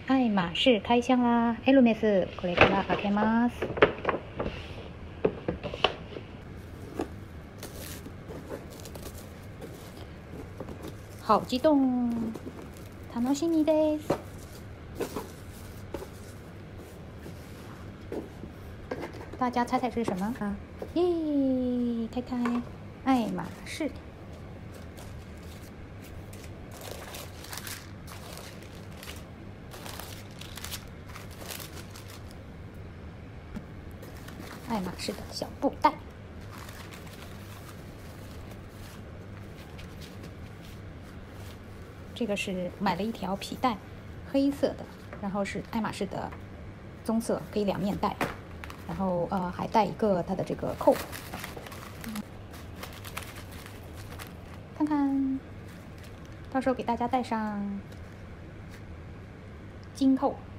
爱马仕开箱啦 ！Hermes これから開けます。好激动，楽しみです。大家猜猜是什么啊？耶！开开，爱马仕。爱马仕的小布袋，这个是买了一条皮带，黑色的，然后是爱马仕的棕色，可以两面戴，然后还带一个它的这个扣，看看，到时候给大家戴上金扣。